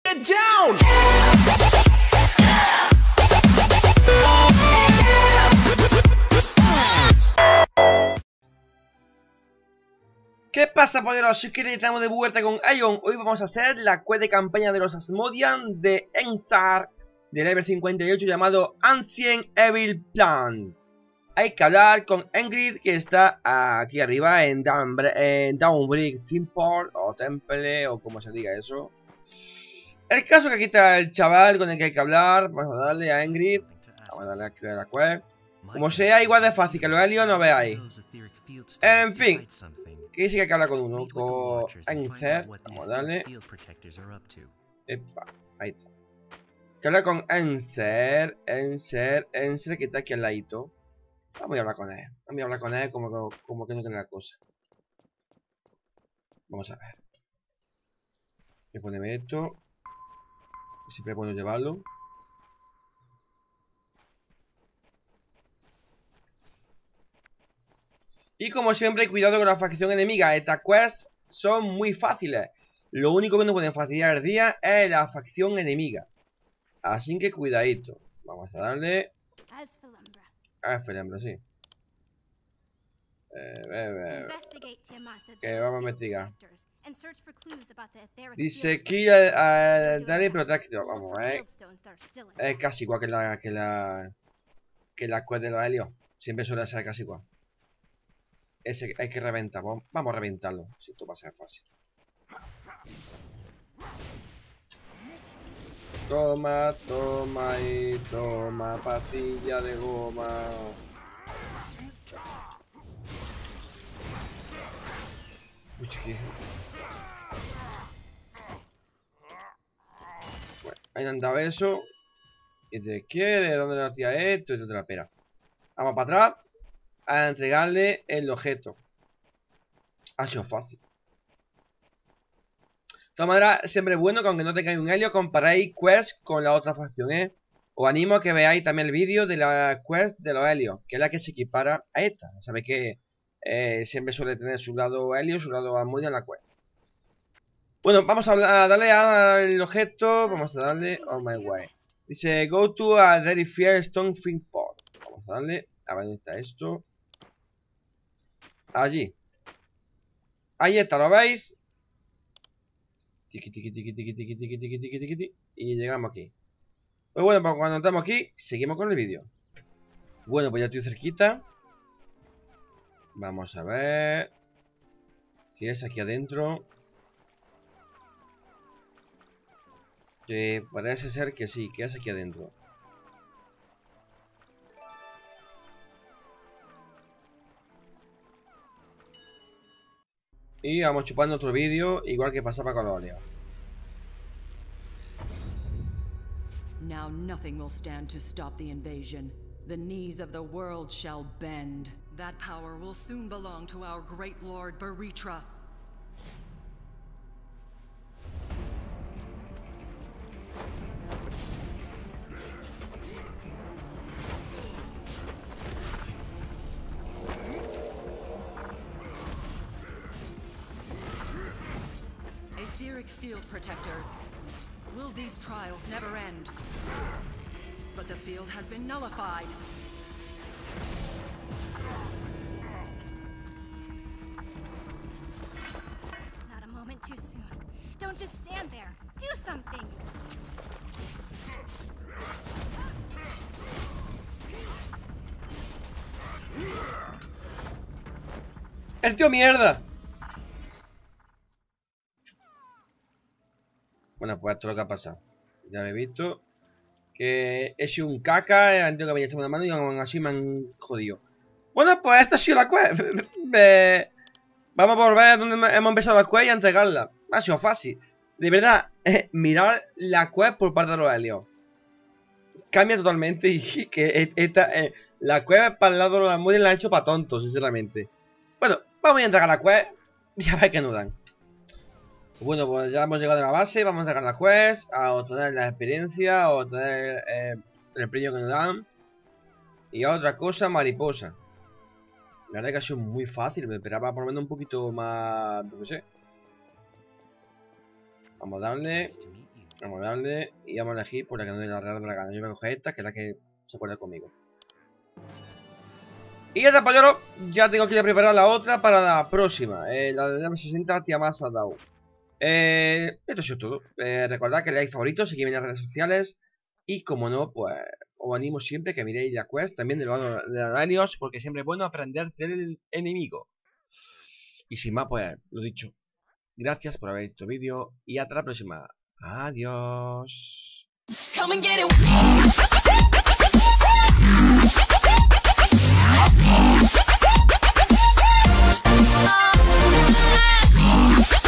Get down! ¿Qué pasa, poderosos? Que estamos de vuelta con Aion. Hoy vamos a hacer la quest de campaña de los Asmodean de Ensar de level 58 llamado Ancient Evil Plant. Hay que hablar con Ingrid, que está aquí arriba en Downbreak Temple o Temple o como se diga eso. El caso que aquí está el chaval con el que hay que hablar. Vamos a darle a Ingrid. Vamos a darle aquí a la quest. Como sea igual de fácil que lo Helio, no veáis. En fin. Que sí que hay que hablar con uno, con Encer. Vamos a darle. Epa, ahí está. Que hablar con Encer, que está aquí al ladito. Vamos a hablar con él. Vamos a hablar con él como que no tiene la cosa. Vamos a ver. Voy a ponerme esto. Siempre es bueno llevarlo. Y como siempre, cuidado con la facción enemiga. Estas quests son muy fáciles. Lo único que nos pueden facilitar el día es la facción enemiga. Así que cuidadito. Vamos a darle a Felembra, sí. Que vamos a investigar. Dice kill Daily Protector. Vamos a ver. Es casi igual que la quest de los Helios. Siempre suele ser casi igual. Ese hay que reventar. Vamos a reventarlo. Si esto va a ser fácil. Toma, toma y toma. Pastilla de goma. Uy, ¿qué? Bueno, ahí han dado eso. ¿Y te quiere? ¿Dónde la tía esto? Y te la pera. Vamos para atrás. A entregarle el objeto. Ha sido fácil. De todas maneras, siempre es bueno que aunque no tengáis un Helio, comparéis quest con la otra facción, ¿eh? Os animo a que veáis también el vídeo de la quest de los Helios, que es la que se equipara a esta. Sabéis que siempre suele tener su lado Helio, su lado Asmodean en la quest. Bueno, vamos a darle al objeto. Vamos a darle on my way. Dice, go to a very fair stone thing pod. Vamos a darle. A ver dónde está esto. Allí. Ahí está, ¿lo veis? Tiki, tiki, tiki, tiki, tiki, tiki, tiki, tiki, tiki, tiki. Y llegamos aquí. Pues bueno, pues cuando estamos aquí, seguimos con el vídeo. Bueno, pues ya estoy cerquita. Vamos a ver si es aquí adentro. Que parece ser que sí, que es aquí adentro. Y vamos chupando otro vídeo, igual que pasaba con los Helios. Now nothing will stand to stop the invasion. The knees of the world shall bend. That power will soon belong to our great lord Baritra. Etheric field protectors. Will these trials never end? But the field has been nullified. Not a moment too soon. Don't just stand there. Do something. ¡El tío mierda! Bueno, pues esto es lo que ha pasado. Ya me he visto que he sido un caca, han tenido que venir a una mano y aún así me han jodido. Bueno, pues esta ha sido la quest. Vamos a volver a donde hemos empezado la quest y a entregarla. Ha sido fácil. De verdad, mirar la quest por parte de los Helios. Cambia totalmente y que esta, la quest para el lado de los Asmodean la han hecho para tontos, sinceramente. Bueno, vamos a entregar la quest y a ver qué nos dan. Bueno, pues ya hemos llegado a la base, vamos a sacar la quest, a obtener la experiencia, a obtener el premio que nos dan. Y a otra cosa, mariposa. La verdad que ha sido muy fácil, me esperaba por lo menos un poquito más, no sé. Vamos a darle. Vamos a darle y vamos a elegir por la que nos dé la real dragana. Yo voy a coger esta, que es la que se acuerda conmigo. Y ya Polloro, ya tengo que ir a preparar la otra para la próxima. La de M60 Tiamasa Dao. Esto es todo. Recordad que le dais favoritos, seguidme en las redes sociales. Y como no, pues os animo siempre que miréis la quest también de los Danios, porque siempre es bueno aprender del enemigo. Y sin más, pues lo dicho. Gracias por haber visto el vídeo y hasta la próxima. Adiós. Come and get it.